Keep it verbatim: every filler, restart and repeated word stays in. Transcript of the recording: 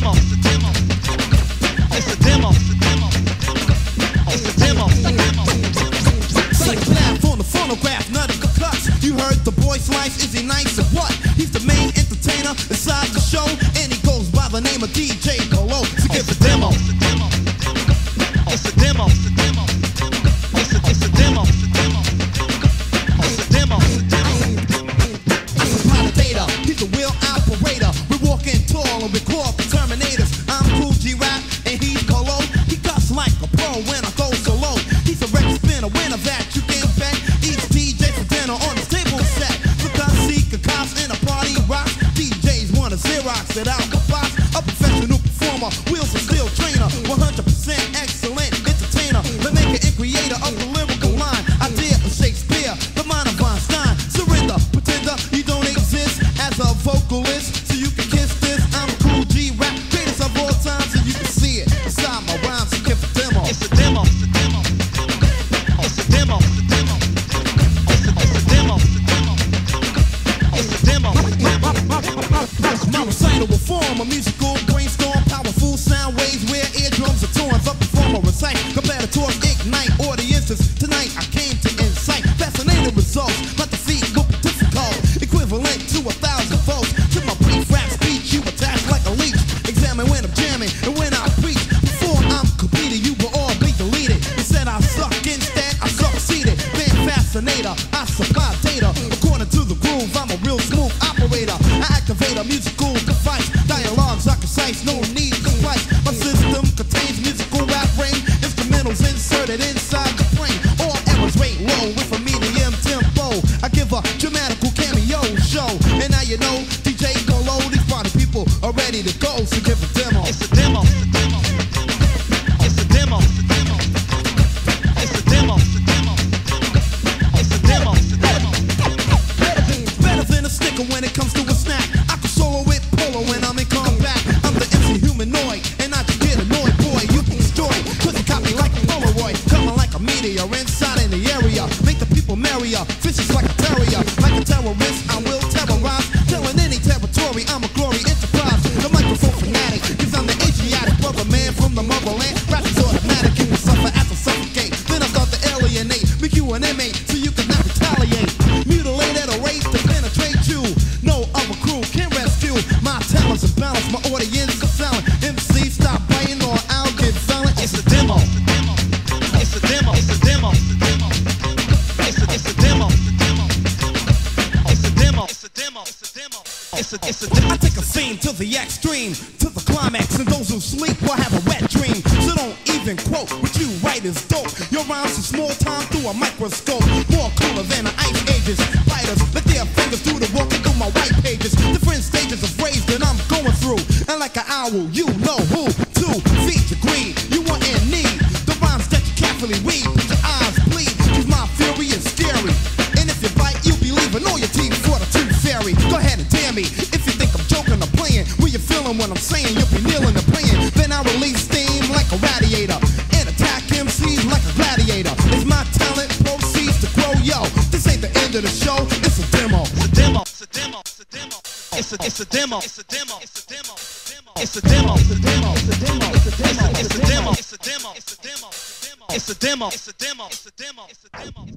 demo. It's a demo. It's a demo. It's a demo. Like laugh on the phonograph, nutty cuts. You heard the boy's life, is he nice or what? He's the main entertainer inside the show, and he goes by the name of D J Colo. So give It's a demo. It's a demo. It's a demo. It's a it's a demo. It's a demo. I supply the data, he's a wheel operator. We're walking tall and we're called the Terminators. I'm Cool G-Rap and he's Colo. He cuts like a pro when I go solo. He's a record spinner, winner that you can bet. Eats D J for dinner on his table set. Because seeker cops in a party rock. D Js wanna Xerox it out the box. A professional performer, wheels of steel trainer. one hundred percent excellent entertainer. The maker and creator of the lyrical line. Idea of Shakespeare, the mind of Einstein. Surrender, pretender, you don't exist as a vocalist. So you can kiss this. I'm Cool G-Rap, greatest of all time. So you can see it inside my rhymes. So give a demo. It's a demo. It's a demo. It's a it's a demo. It's a demo. My recital will form a musical brainstorm, powerful sound waves where eardrums are torn. The performer recite, competitors ignite audiences. Tonight I came to incite fascinating results. But the feat will be difficult, equivalent to a thousand volts. To my brief rap speech, you attach like a leech. Examine when I'm jamming and when I preach. Before I'm completed, you will all be deleted. You said I suck, instead I succeeded. Been fascinator, I supply data. According to the groove, I'm a real smooth operator. I activate a musical device. Dialogues are concise, no need to splice. My system contains musical rap range. Instrumentals inserted inside the brain. All errors rate low with a medium tempo. I give a dramatical cameo show. And now you know, D J Colo, these party people are ready to go. So give a demo. It's a demo. It's a demo. It's a demo. It's a demo. Better than a sticker when it comes to a snack. I can solo with polo when I'm in combat. I'm the M C humanoid, and I just get annoyed, boy. You can destroy, cause you copy like a Polaroid. Coming like a meteor inside in the area. Make the people merrier, fishes like a terrier. Like a terrorist, I will terrorize. Telling any territory, I'm a glory enterprise. The microphone fanatic, cause I'm the Asiatic brother man from the motherland. Rap is automatic, you will suffer as I suffocate. Then I start to alienate, make you an inmate, so you cannot retaliate. Mutilate at a rate to penetrate you. No other crew can rescue my talents and balance. My audience is silent. M C stop biting or I'll get violent. It's a demo. It's a demo. It's a demo. It's a it's a demo. It's a demo. It's a demo. It's a demo. It's a it's a demo. I take a scene to the extreme, to the climax, and those who sleep will have a wet dream. So don't even quote what you write is dope. Your rhymes are small time through a microscope. More cooler than the ice ages. Fighters let their fingers do the walking through my white pages. Different stages of rage that I'm going through. And like an owl, you know who to feed your greed. You want and need the rhymes that you carefully read. But your eyes bleed, cause my fury is scary. And if you bite, you be leaving all your teeth for the tooth fairy. Go ahead and dare me if you think I'm joking or playing. Will you feeling what I'm saying? You'll be kneeling and praying. Then I release steam like a radiator and attack M Cs like a gladiator. As my talent proceeds to grow, yo, this ain't the end of the show. It's a demo. It's a demo. It's a demo. It's a demo. It's a it's a demo. It's a demo. It's a demo. It's a demo. It's a demo. It's a demo. It's a demo. It's a demo. It's a demo. It's a demo. It's a demo. It's a demo. It's a demo. It's a demo.